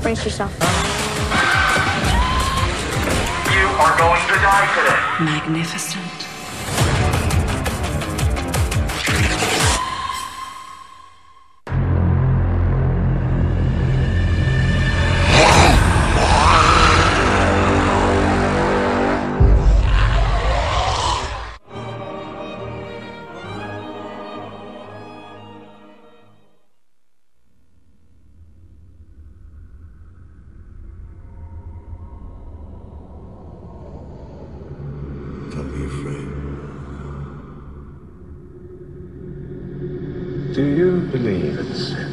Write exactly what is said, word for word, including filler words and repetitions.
Brace yourself. You are going to die today. Magnificent. Don't be afraid. Do you believe in sin?